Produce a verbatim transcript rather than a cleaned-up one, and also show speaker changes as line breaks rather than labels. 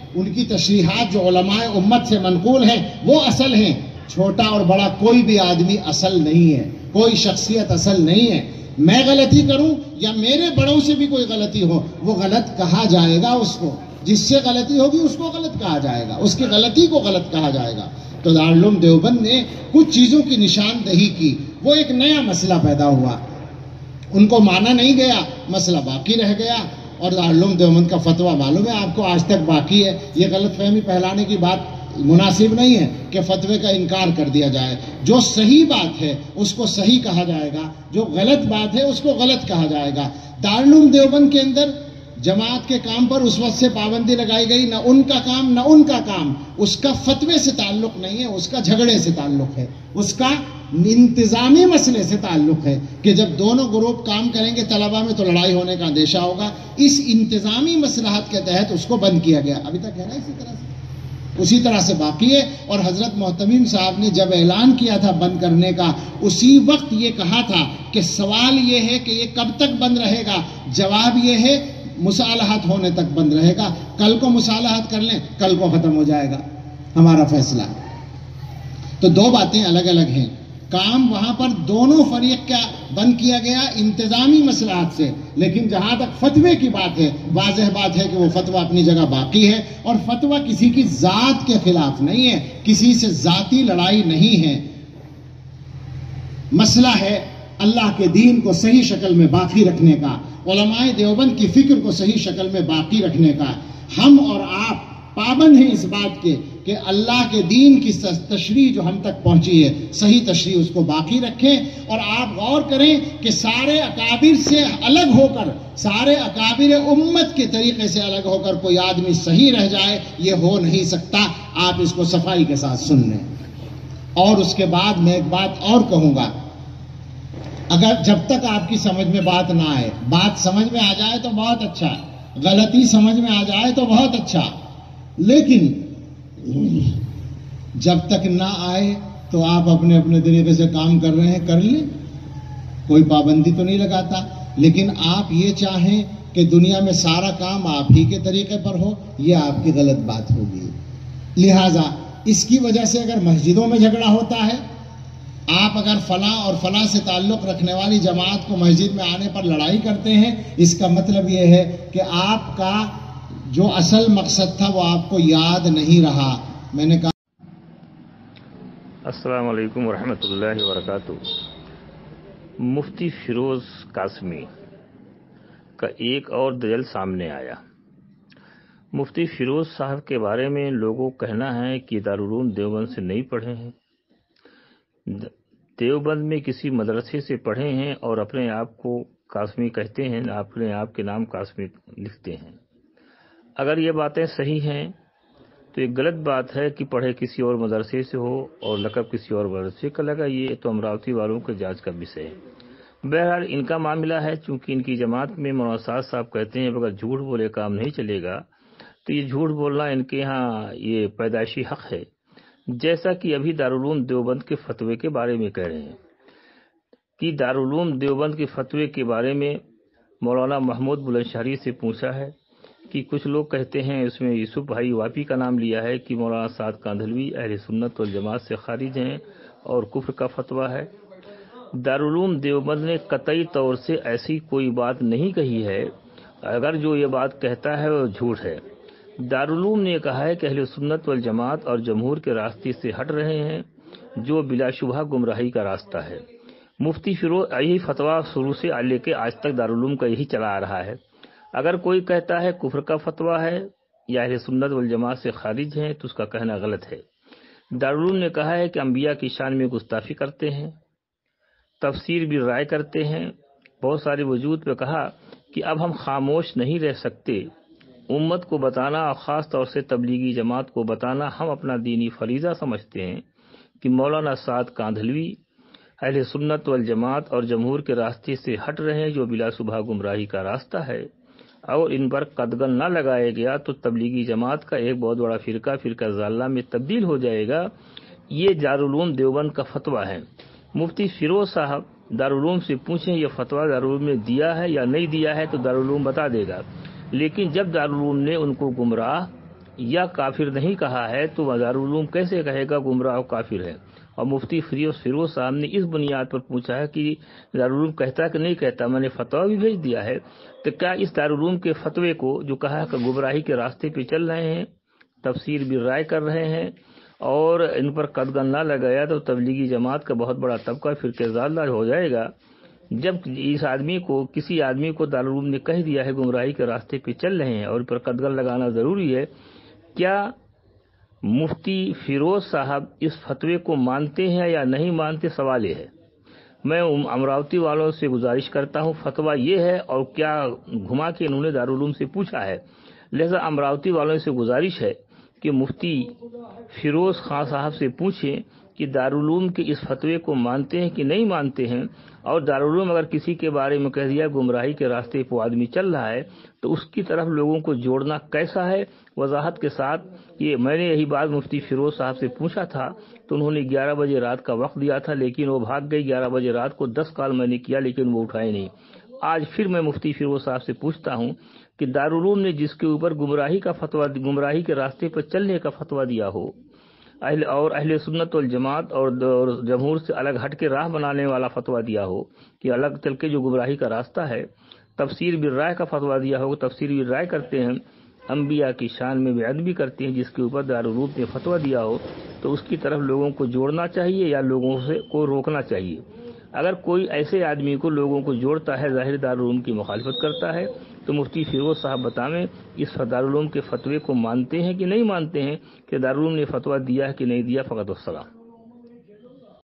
ان کی تشریحات جو علماء امت سے منقول ہیں وہ اصل ہیں. چھوٹا اور بڑا کوئی بھی آدمی اصل نہیں ہے، کوئی شخصیت اصل نہیں ہے. میں غلطی کروں یا میرے بڑوں سے بھی کوئی غلطی ہو، وہ غلط کہا جائے گا. اس کو جس سے غلطی ہوگی اس کو غلط کہا جائے گا، اس کی غلطی کو غلط کہا جائے گا. تو دارالعلوم دیوبند نے کچھ چیزوں کی نشاندہی کی. وہ ایک نیا مسئلہ پیدا ہوا، ان کو مانا نہیں گیا، مسئلہ باقی رہ گیا. اور دارالعلوم دیوبند کا فتویٰ معلوم ہے آپ کو آج تک باقی ہے. یہ غلط فہمی پھیلانے کی بات مناسب نہیں ہے کہ فتوے کا انکار کر دیا جائے. جو صحیح بات ہے اس کو صحیح کہا جائے گا، جو غلط بات ہے اس کو غلط کہا جائے گا. دارالعلوم دیوبند کے اندر جماعت کے کام پر اس وقت سے پابندی لگائی گئی، نہ ان کا کام نہ ان کا کام. اس کا فتوے سے تعلق نہیں ہے، اس کا جھگڑے سے تعلق ہے، اس کا انتظامی مسئلے سے تعلق ہے کہ جب دونوں گروپ کام کریں گے طلبہ میں تو لڑائی ہونے کا اندیشہ ہوگا. اس انتظامی مصلحت کے تحت اس کو بند کیا گیا. ابھی تک ہے نا اسی طرح سے اسی طرح سے باقی ہے. اور حضرت محتمیم صاحب نے جب اعلان کیا تھا بند کرنے کا، اسی وقت یہ کہا تھا کہ سوال یہ ہے کہ یہ کب تک بند رہے گا. جواب یہ ہے مصالحت ہونے تک بند رہے گا. کل کو مصالحت کر لیں، کل کو ختم ہو جائے گا ہمارا فیصلہ. تو دو باتیں الگ الگ ہیں. کام وہاں پر دونوں فریق کا بند کیا گیا انتظامی مصلحت سے، لیکن جہاں تک فتوے کی بات ہے واضح بات ہے کہ وہ فتویٰ اپنی جگہ باقی ہے. اور فتویٰ کسی کی ذات کے خلاف نہیں ہے، کسی سے ذاتی لڑائی نہیں ہے. مسئلہ ہے اللہ کے دین کو صحیح شکل میں باقی رکھنے کا، علماء دیوبند کی فکر کو صحیح شکل میں باقی رکھنے کا. ہم اور آپ پابند ہیں اس بات کے کہ اللہ کے دین کی تشریح جو ہم تک پہنچی ہے صحیح تشریح اس کو باقی رکھیں. اور آپ غور کریں کہ سارے اکابر سے الگ ہو کر، سارے اکابر امت کے طریقے سے الگ ہو کر کوئی آدمی صحیح رہ جائے، یہ ہو نہیں سکتا. آپ اس کو صفائی کے ساتھ سن لیں. اور اس کے بعد میں ایک بات اور کہوں گا، اگر جب تک آپ کی سمجھ میں بات نہ آئے، بات سمجھ میں آ جائے تو بہت اچھا، غلطی سمجھ میں آ جائے تو بہت اچھا، لیکن جب تک نہ آئے تو آپ اپنے اپنے طریقے سے کام کر رہے ہیں، کر لیں، کوئی پابندی تو نہیں لگاتا. لیکن آپ یہ چاہیں کہ دنیا میں سارا کام آپ ہی کے طریقے پر ہو، یہ آپ کی غلط بات ہوگی. لہذا اس کی وجہ سے اگر مسجدوں میں جھگڑا ہوتا ہے، آپ اگر فلاں اور فلاں سے تعلق رکھنے والی جماعت کو مسجد میں آنے پر لڑائی کرتے ہیں، اس کا مطلب یہ ہے کہ آپ کا جو اصل مقصد تھا وہ آپ کو یاد نہیں رہا. میں نے کہا
السلام علیکم ورحمۃ اللہ وبرکاتہ. مفتی فیروز قاسمی کا ایک اور دلیل سامنے آیا. مفتی فیروز صاحب کے بارے میں لوگوں کو کہنا ہے کہ دارالعلوم دیوبند سے نہیں پڑھے ہیں، دیوبند میں کسی مدرسے سے پڑھے ہیں اور اپنے آپ کو قاسمی کہتے ہیں، اپنے آپ کے نام قاسمی لکھتے ہیں. اگر یہ باتیں صحیح ہیں تو یہ غلط بات ہے کہ پڑھے کسی اور مدرسے سے ہو اور لقب کسی اور مدرسے کا لگا. یہ تو امراوتی والوں کے جانچ کا وشے ہے. بہرحال ان کا معاملہ ہے، چونکہ ان کی جماعت میں مولانا سعد صاحب کہتے ہیں اگر جھوٹ بولے کام نہیں چلے گا تو یہ جھوٹ بولنا ان کے ہاں یہ پیدائشی حق ہے. جیسا کہ ابھی دارالعلوم دیوبند کے فتوے کے بارے میں کہہ رہے ہیں کہ دارالعلوم دیوبند کے فتوے کے بارے میں مولانا محمود بلند شہری سے پوچھا ہے کہ کچھ لوگ کہتے ہیں، اس میں یوسف بھائی واپی کا نام لیا ہے کہ مولانا سعد کاندھلوی اہل سنت والجماعت سے خارج ہیں اور کفر کا فتویٰ ہے. دارالعلوم دیوبند نے قطعی طور سے ایسی کوئی بات نہیں کہی ہے. اگر جو یہ بات کہتا ہے وہ جھوٹ ہے. دارالعلوم نے کہا ہے کہ اہل سنت والجماعت اور جمہور کے راستے سے ہٹ رہے ہیں جو بلا شبہ گمراہی کا راستہ ہے. مفتی فیروز یہی فتویٰ شروع سے لے کے آج تک دارالعلوم کا یہی چلا آ رہا ہے. اگر کوئی کہتا ہے کفر کا فتویٰ ہے یا اہل سنت والجماعت سے خارج ہیں تو اس کا کہنا غلط ہے. دارالعلوم نے کہا ہے کہ انبیاء کی شان میں گستاخی کرتے ہیں، تفسیر بھی رائے کرتے ہیں. بہت سارے وجود پہ کہا کہ اب ہم خاموش نہیں رہ سکتے. امت کو بتانا اور خاص طور سے تبلیغی جماعت کو بتانا ہم اپنا دینی فریضہ سمجھتے ہیں کہ مولانا سعد کاندھلوی اہل سنت والجماعت اور جمہور کے راستے سے ہٹ رہے ہیں جو بلا شبہ گمراہی کا راستہ ہے، اور ان پر قدغن نہ لگایا گیا تو تبلیغی جماعت کا ایک بہت بڑا فرقہ فرقہ ضالہ میں تبدیل ہو جائے گا. یہ دارالعلوم دیوبند کا فتویٰ ہے. مفتی فیروز صاحب دارالعلوم سے پوچھیں یہ فتویٰ دارالعلوم نے دیا ہے یا نہیں دیا ہے تو دارالعلوم بتا دے گا. لیکن جب دارالعلوم نے ان کو گمراہ یا کافر نہیں کہا ہے تو دارالعلوم کیسے کہے گا گمراہ و کافر ہے؟ اور مفتی فیروز فیروز صاحب نے اس بنیاد پر پوچھا ہے کہ دارالعلوم کہتا کہ نہیں کہتا، میں نے فتویٰ بھی بھیج دیا ہے، تو کیا اس دارالعلوم کے فتوے کو جو کہا کہ گمراہی کے راستے پہ چل رہے ہیں، تفسیر بھی رائے کر رہے ہیں اور ان پر قدغن نہ لگایا تو تبلیغی جماعت کا بہت بڑا طبقہ فرقہ ضالہ ہو جائے گا؟ جب اس آدمی کو کسی آدمی کو دارالعلوم نے کہہ دیا ہے گمراہی کے راستے پہ چل رہے ہیں اور ان پر قدغن لگانا ضروری ہے، کیا مفتی فیروز صاحب اس فتوے کو مانتے ہیں یا نہیں مانتے؟ سوال یہ ہے۔ میں امراوتی والوں سے گزارش کرتا ہوں فتویٰ یہ ہے اور کیا گھما کے انہوں نے دارالعلوم سے پوچھا ہے، لہذا امراوتی والوں سے گزارش ہے کہ مفتی فیروز خان صاحب سے پوچھیں کہ دارالعلوم کے اس فتوے کو مانتے ہیں کہ نہیں مانتے ہیں، اور دارالعلوم اگر کسی کے بارے میں کہہ دیا گمراہی کے راستے پہ آدمی چل رہا ہے تو اس کی طرف لوگوں کو جوڑنا کیسا ہے، وضاحت کے ساتھ۔ یہ میں نے یہی بات مفتی فیروز صاحب سے پوچھا تھا تو انہوں نے گیارہ بجے رات کا وقت دیا تھا، لیکن وہ بھاگ گئی۔ گیارہ بجے رات کو دس کال میں نے کیا لیکن وہ اٹھائے نہیں۔ آج پھر میں مفتی فیروز صاحب سے پوچھتا ہوں کہ دارالعلوم نے جس کے اوپر گمراہی کا فتویٰ گمراہی کے راستے پر چلنے کا فتویٰ دیا ہو اہل اور اہل سنت والجماعت اور جمہور سے الگ ہٹ کے راہ بنانے والا فتویٰ دیا ہو کہ الگ چل کے جو گمراہی کا راستہ ہے، تفسیر بالرائے کا فتویٰ دیا ہو، تفسیر بالرائے کرتے ہیں، انبیاء کی شان میں بیعدبی کرتے ہیں، جس کے اوپر دارالعلوم نے فتویٰ دیا ہو تو اس کی طرف لوگوں کو جوڑنا چاہیے یا لوگوں سے کو روکنا چاہیے؟ اگر کوئی ایسے آدمی کو لوگوں کو جوڑتا ہے، ظاہر دارالعلوم کی مخالفت کرتا ہے، تو مفتی فیروز صاحب بتائیں اس دارالعلوم کے فتوے کو مانتے ہیں کہ نہیں مانتے ہیں کہ دارالعلوم نے فتویٰ دیا ہے کہ نہیں دیا؟ فقط والسلام۔